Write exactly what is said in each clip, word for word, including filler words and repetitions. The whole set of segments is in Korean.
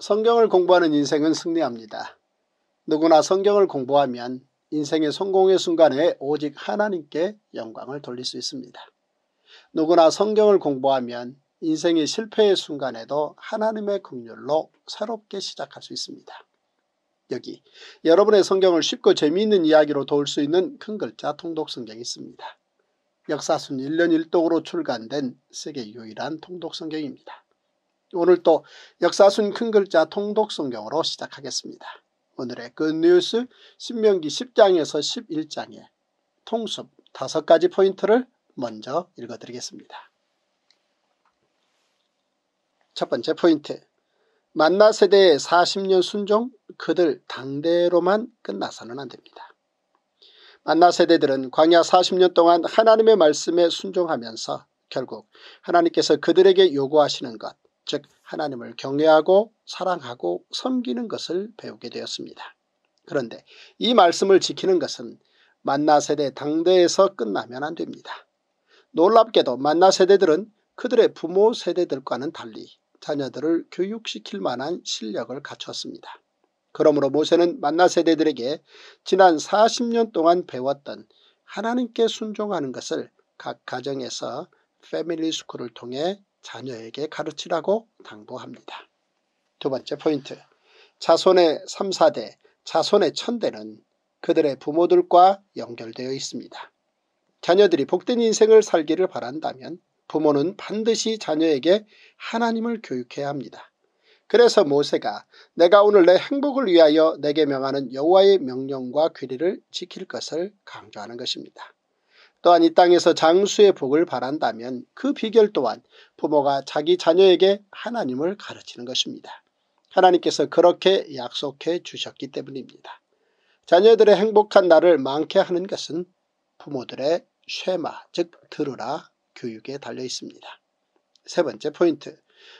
성경을 공부하는 인생은 승리합니다. 누구나 성경을 공부하면 인생의 성공의 순간에 오직 하나님께 영광을 돌릴 수 있습니다. 누구나 성경을 공부하면 인생의 실패의 순간에도 하나님의 긍휼로 새롭게 시작할 수 있습니다. 여기 여러분의 성경을 쉽고 재미있는 이야기로 도울 수 있는 큰 글자 통독 성경이 있습니다. 역사순 일 년 일 독으로 출간된 세계 유일한 통독 성경입니다. 오늘 또 역사순 큰 글자 통독 성경으로 시작하겠습니다. 오늘의 굿뉴스 신명기 십 장에서 십일 장의 통습 다섯 가지 포인트를 먼저 읽어드리겠습니다. 첫 번째 포인트, 만나 세대의 사십 년 순종, 그들 당대로만 끝나서는 안됩니다. 만나 세대들은 광야 사십 년 동안 하나님의 말씀에 순종하면서 결국 하나님께서 그들에게 요구하시는 것, 즉 하나님을 경외하고 사랑하고 섬기는 것을 배우게 되었습니다. 그런데 이 말씀을 지키는 것은 만나 세대 당대에서 끝나면 안됩니다. 놀랍게도 만나 세대들은 그들의 부모 세대들과는 달리 자녀들을 교육시킬 만한 실력을 갖췄습니다. 그러므로 모세는 만나 세대들에게 지난 사십 년 동안 배웠던 하나님께 순종하는 것을 각 가정에서 패밀리 스쿨을 통해 자녀에게 가르치라고 당부합니다. 두 번째 포인트, 자손의 삼, 사대, 자손의 천대는 그들의 부모들과 연결되어 있습니다. 자녀들이 복된 인생을 살기를 바란다면 부모는 반드시 자녀에게 하나님을 교육해야 합니다. 그래서 모세가 내가 오늘 내 행복을 위하여 내게 명하는 여호와의 명령과 규례를 지킬 것을 강조하는 것입니다. 또한 이 땅에서 장수의 복을 바란다면 그 비결 또한 부모가 자기 자녀에게 하나님을 가르치는 것입니다. 하나님께서 그렇게 약속해 주셨기 때문입니다. 자녀들의 행복한 날을 많게 하는 것은 부모들의 쉐마, 즉 들으라 교육에 달려 있습니다. 세 번째 포인트,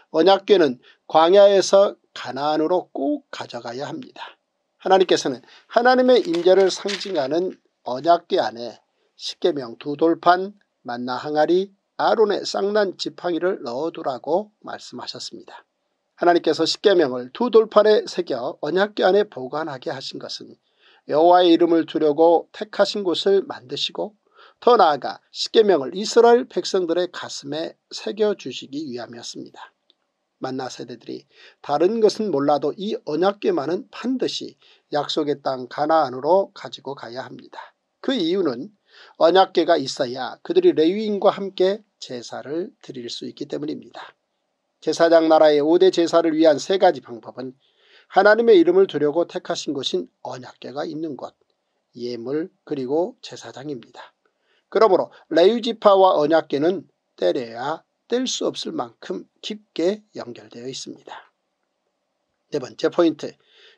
언약궤는 광야에서 가나안으로 꼭 가져가야 합니다. 하나님께서는 하나님의 임재를 상징하는 언약궤 안에 십계명 두 돌판, 만나 항아리, 아론의 쌍난 지팡이를 넣어두라고 말씀하셨습니다. 하나님께서 십계명을 두 돌판에 새겨 언약궤 안에 보관하게 하신 것은 여호와의 이름을 두려고 택하신 곳을 만드시고 더 나아가 십계명을 이스라엘 백성들의 가슴에 새겨주시기 위함이었습니다. 만나 세대들이 다른 것은 몰라도 이 언약궤만은 반드시 약속의 땅 가나안으로 가지고 가야 합니다. 그 이유는 언약궤가 있어야 그들이 레위인과 함께 제사를 드릴 수 있기 때문입니다. 제사장 나라의 오 대 제사를 위한 세 가지 방법은 하나님의 이름을 두려고 택하신 곳인 언약궤가 있는 곳, 예물 그리고 제사장입니다. 그러므로 레위지파와 언약궤는 때려야 뗄 수 없을 만큼 깊게 연결되어 있습니다. 네 번째 포인트,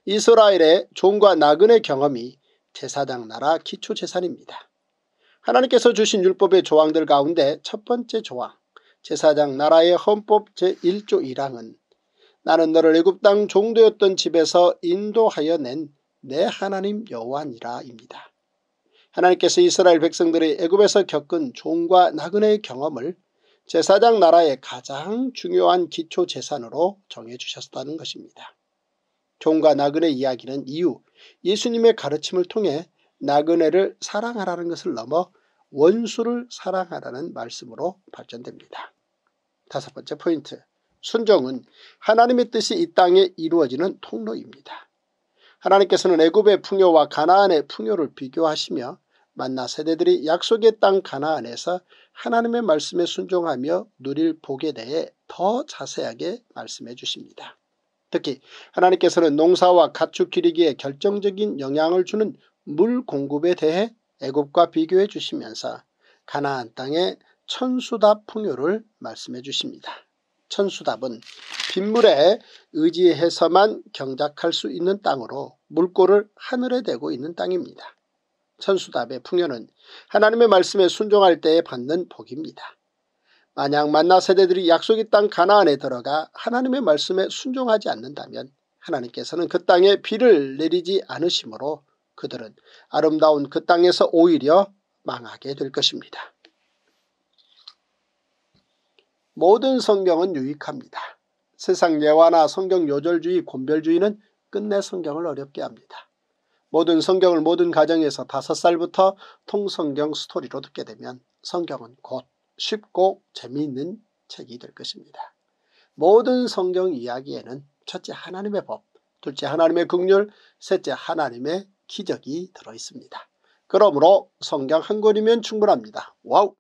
이스라엘의 종과 나그네 경험이 제사장 나라 기초재산입니다. 하나님께서 주신 율법의 조항들 가운데 첫 번째 조항, 제사장 나라의 헌법 제일 조 일 항은 나는 너를 애굽 땅 종되었던 집에서 인도하여 낸 내 하나님 여호와니라 입니다. 하나님께서 이스라엘 백성들이 애굽에서 겪은 종과 나그네의 경험을 제사장 나라의 가장 중요한 기초 재산으로 정해주셨다는 것입니다. 종과 나그네 이야기는 이후 예수님의 가르침을 통해 나그네를 사랑하라는 것을 넘어 원수를 사랑하라는 말씀으로 발전됩니다. 다섯 번째 포인트, 순종은 하나님의 뜻이 이 땅에 이루어지는 통로입니다. 하나님께서는 애굽의 풍요와 가나안의 풍요를 비교하시며 만나 세대들이 약속의 땅 가나안에서 하나님의 말씀에 순종하며 누릴 복에 대해 더 자세하게 말씀해 주십니다. 특히 하나님께서는 농사와 가축 기르기에 결정적인 영향을 주는 물 공급에 대해 애굽과 비교해 주시면서 가나안 땅의 천수답 풍요를 말씀해 주십니다. 천수답은 빗물에 의지해서만 경작할 수 있는 땅으로 물꼬를 하늘에 대고 있는 땅입니다. 천수답의 풍요는 하나님의 말씀에 순종할 때에 받는 복입니다. 만약 만나 세대들이 약속의 땅 가나안에 들어가 하나님의 말씀에 순종하지 않는다면 하나님께서는 그 땅에 비를 내리지 않으시므로 그들은 아름다운 그 땅에서 오히려 망하게 될 것입니다. 모든 성경은 유익합니다. 세상 예화나 성경 요절주의, 곤별주의는 끝내 성경을 어렵게 합니다. 모든 성경을 모든 가정에서 다섯 살부터 통성경 스토리로 듣게 되면 성경은 곧 쉽고 재미있는 책이 될 것입니다. 모든 성경 이야기에는 첫째 하나님의 법, 둘째 하나님의 긍휼, 셋째 하나님의 기적이 들어있습니다. 그러므로 성경 한 권이면 충분합니다. 와우!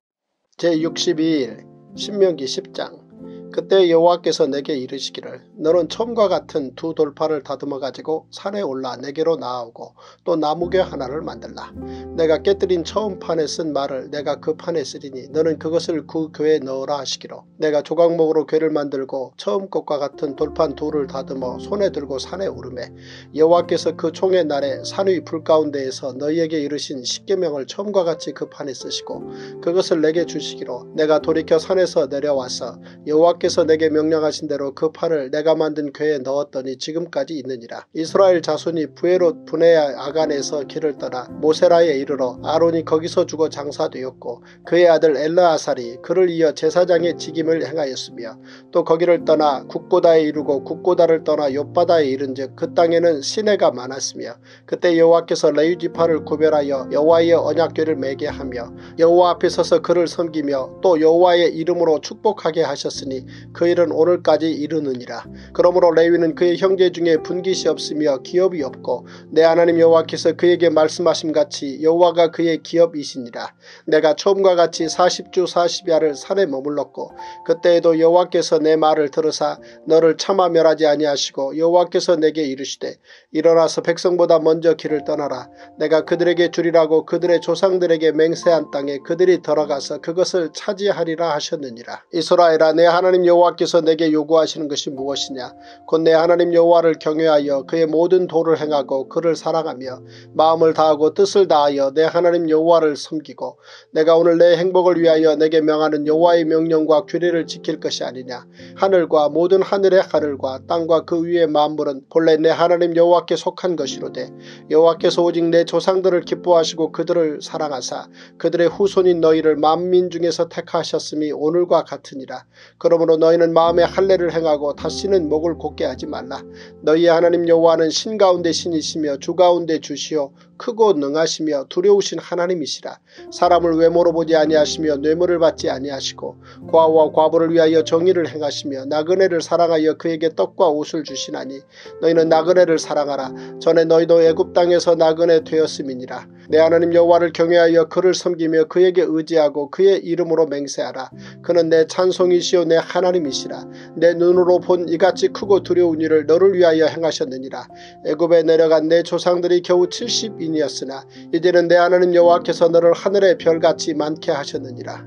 제육십이 일 신명기 십 장. 그때 여호와께서 내게 이르시기를 너는 처음과 같은 두 돌판을 다듬어 가지고 산에 올라 내게로 나아오고 또 나무괴 하나를 만들라. 내가 깨뜨린 처음 판에 쓴 말을 내가 그 판에 쓰리니 너는 그것을 그 궤에 넣으라 하시기로 내가 조각목으로 궤를 만들고 처음 것과 같은 돌판 둘을 다듬어 손에 들고 산에 오르매 여호와께서 그 총의 날에 산 위 불 가운데에서 너희에게 이르신 십계명을 처음과 같이 그 판에 쓰시고 그것을 내게 주시기로 내가 돌이켜 산에서 내려와서 여호와 께서 내게 명령하신 대로 그 판을 내가 만든 궤에 넣었더니 지금까지 있느니라. 이스라엘 자손이 부에롯 분해야 아간에서 길을 떠나 모세라에 이르러 아론이 거기서 죽어 장사되었고 그의 아들 엘르아살이 그를 이어 제사장의 직임을 행하였으며 또 거기를 떠나 국고다에 이르고 국고다를 떠나 욥바다에 이른즉 그 땅에는 시내가 많았으며 그때 여호와께서 레위지파를 구별하여 여호와의 언약궤를 매게 하며 여호와 앞에 서서 그를 섬기며 또 여호와의 이름으로 축복하게 하셨으니 그 일은 오늘까지 이르느니라. 그러므로 레위는 그의 형제 중에 분깃이 없으며 기업이 없고 내 하나님 여호와께서 그에게 말씀하심같이 여호와가 그의 기업이시니라. 내가 처음과 같이 사십 주 사십 야를 산에 머물렀고 그때에도 여호와께서 내 말을 들으사 너를 차마 멸하지 아니하시고 여호와께서 내게 이르시되 일어나서 백성보다 먼저 길을 떠나라. 내가 그들에게 주리라고 그들의 조상들에게 맹세한 땅에 그들이 들어가서 그것을 차지하리라 하셨느니라. 이스라엘아, 내 하나님 여호와께서 내게 요구하시는 것이 무엇이냐? 곧 내 하나님 여호와를 경외하여 그의 모든 도를 행하고 그를 사랑하며 마음을 다하고 뜻을 다하여 내 하나님 여호와를 섬기고 내가 오늘 내 행복을 위하여 내게 명하는 여호와의 명령과 규례를 지킬 것이 아니냐? 하늘과 모든 하늘의 하늘과 땅과 그 위의 만물은 본래 내 하나님 여호와께 속한 것이로되 여호와께서 오직 내 조상들을 기뻐하시고 그들을 사랑하사 그들의 후손인 너희를 만민 중에서 택하셨음이 오늘과 같으니라. 그러므로 너희는 마음에 할례를 행하고 다시는 목을 곧게 하지 말라. 너희의 하나님 여호와는 신 가운데 신이시며 주 가운데 주시오 크고 능하시며 두려우신 하나님이시라. 사람을 외모로 보지 아니하시며 뇌물을 받지 아니하시고 과와 과부를 위하여 정의를 행하시며 나그네를 사랑하여 그에게 떡과 옷을 주시나니 너희는 나그네를 사랑하라. 전에 너희도 애굽 땅에서 나그네 되었음이니라. 내 하나님 여호와를 경외하여 그를 섬기며 그에게 의지하고 그의 이름으로 맹세하라. 그는 내 찬송이시오 내 하나님이시라. 내 눈으로 본 이같이 크고 두려운 일을 너를 위하여 행하셨느니라. 애굽에 내려간 내 조상들이 겨우 칠십인이었으나 이제는 내 하나님 여호와께서 너를 하늘의 별같이 많게 하셨느니라.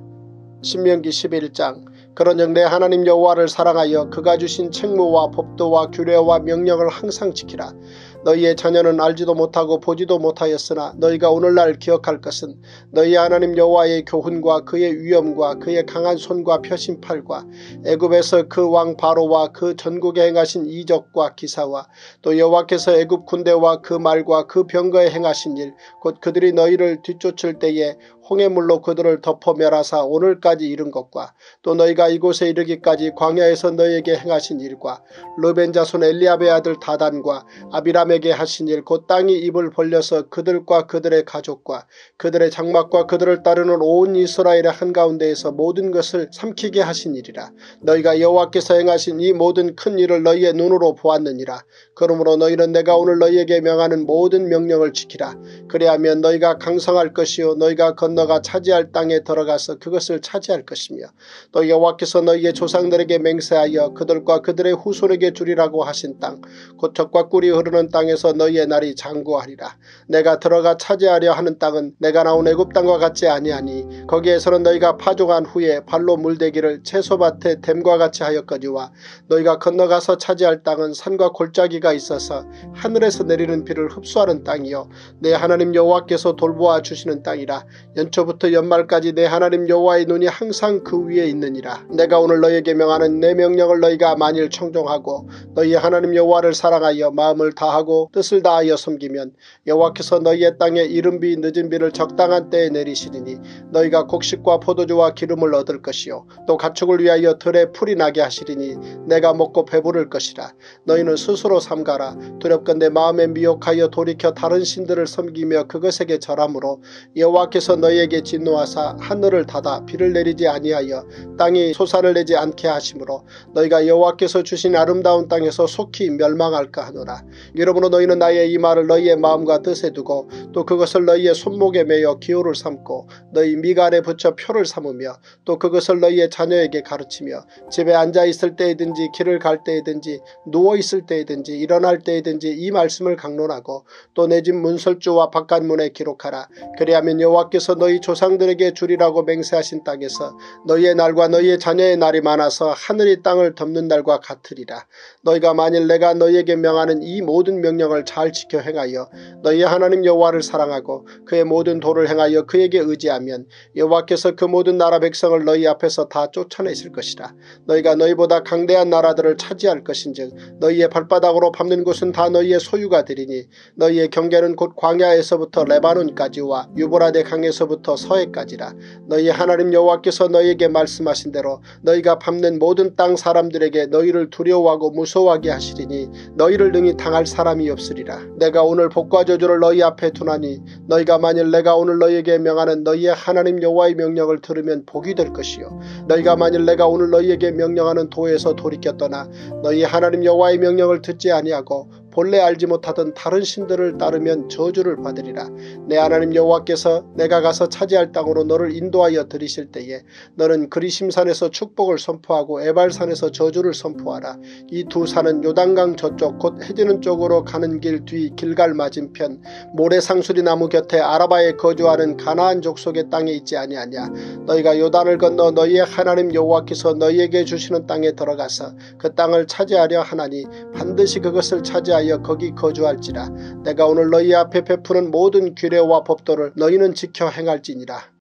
신명기 십일 장. 그런즉 내 하나님 여호와를 사랑하여 그가 주신 책무와 법도와 규례와 명령을 항상 지키라. 너희의 자녀는 알지도 못하고 보지도 못하였으나 너희가 오늘날 기억할 것은 너희 하나님 여호와의 교훈과 그의 위엄과 그의 강한 손과 펴신 팔과 애굽에서 그 왕 바로와 그 전국에 행하신 이적과 기사와 또 여호와께서 애굽 군대와 그 말과 그 병거에 행하신 일 곧 그들이 너희를 뒤쫓을 때에 홍해물로 그들을 덮어 멸하사 오늘까지 이른 것과 또 너희가 이곳에 이르기까지 광야에서 너희에게 행하신 일과 르벤 자손 엘리압의 아들 다단과 아비람에게 하신 일 곧 땅이 입을 벌려서 그들과 그들의 가족과 그들의 장막과 그들을 따르는 온 이스라엘의 한가운데에서 모든 것을 삼키게 하신 일이라. 너희가 여호와께서 행하신 이 모든 큰 일을 너희의 눈으로 보았느니라. 그러므로 너희는 내가 오늘 너희에게 명하는 모든 명령을 지키라. 그리하면 너희가 강성할 것이요 너희가 건너가 차지할 땅에 들어가서 그것을 차지할 것이며 또 여호와께서 너희의 조상들에게 맹세하여 그들과 그들의 후손에게 주리라고 하신 땅 곧 젖과 꿀이 흐르는 땅에서 너희의 날이 장구하리라. 내가 들어가 차지하려 하는 땅은 내가 나온 애굽 땅과 같지 아니하니 거기에서는 너희가 파종한 후에 발로 물대기를 채소밭에 댐과 같이 하였거니와 너희가 건너가서 차지할 땅은 산과 골짜기가 있어서 하늘에서 내리는 비를 흡수하는 땅이요 내 하나님 여호와께서 돌보아 주시는 땅이라. 처부터 연말까지 내 하나님 여호와의 눈이 항상 그 위에 있느니라. 내가 오늘 너희에게 명하는 내 명령을 너희가 만일 청종하고 너희 하나님 여호와를 사랑하여 마음을 다하고 뜻을 다하여 섬기면 여호와께서 너희의 땅에 이른비 늦은비를 적당한 때에 내리시리니 너희가 곡식과 포도주와 기름을 얻을 것이요 또 가축을 위하여 들에 풀이 나게 하시리니 내가 먹고 배부를 것이라. 너희는 스스로 삼가라. 두렵건대 마음에 미혹하여 돌이켜 다른 신들을 섬기며 그것에게 절함으로 여호와께서 너희에게 진노하사 하늘을 닫아 비를 내리지 아니하여 땅이 소산을 내지 않게 하심으로 너희가 여호와께서 주신 아름다운 땅에서 속히 멸망할까 하노라. 이러므로 너희는 나의 이 말을 너희의 마음과 뜻에 두고 또 그것을 너희의 손목에 매여 기호를 삼고 너희 미간에 붙여 표를 삼으며 또 그것을 너희의 자녀에게 가르치며 집에 앉아있을 때이든지 길을 갈 때이든지 누워있을 때이든지 일어날 때이든지 이 말씀을 강론하고 또 내 집 문설주와 바깥문에 기록하라. 그리하면 여호와께서 너희 조상들에게 주리라고 맹세하신 땅에서 너희의 날과 너희의 자녀의 날이 많아서 하늘이 땅을 덮는 날과 같으리라. 너희가 만일 내가 너희에게 명하는 이 모든 명령을 잘 지켜 행하여 너희의 하나님 여호와를 사랑하고 그의 모든 도를 행하여 그에게 의지하면 여호와께서 그 모든 나라 백성을 너희 앞에서 다 쫓아내실 것이라. 너희가 너희보다 강대한 나라들을 차지할 것인즉 너희의 발바닥으로 밟는 곳은 다 너희의 소유가 되리니 너희의 경계는 곧 광야에서부터 레바논까지와 유브라데 강에서부터 서해까지라. 너희의 하나님 여호와께서 너희에게 말씀하신 대로 너희가 밟는 모든 땅 사람들에게 너희를 두려워하고 무서워하게 하시리니 너희를 능히 당할 사람이 없으리라. 내가 오늘 복과 저주를 너희 앞에 두나니 너희가 만일 내가 오늘 너희에게 명하는 너희의 하나님 여호와의 명령을 들으면 복이 될 것이요 너희가 만일 내가 오늘 너희에게 명령하는 도에서 돌이켜 떠나 너희 하나님 여호와의 명령을 듣지 아니하고 본래 알지 못하던 다른 신들을 따르면 저주를 받으리라. 내 하나님 여호와께서 내가 가서 차지할 땅으로 너를 인도하여 들이실 때에 너는 그리심산에서 축복을 선포하고 에발산에서 저주를 선포하라. 이 두 산은 요단강 저쪽 곧 해지는 쪽으로 가는 길 뒤 길갈 맞은편 모래상수리 나무 곁에 아라바에 거주하는 가나안 족속의 땅에 있지 아니하냐. 너희가 요단을 건너 너희의 하나님 여호와께서 너희에게 주시는 땅에 들어가서 그 땅을 차지하려 하나니 반드시 그것을 차지하여 거기 거주할지라. 내가 오늘 너희 앞에 베푸는 모든 규례와 법도를 너희는 지켜 행할지니라.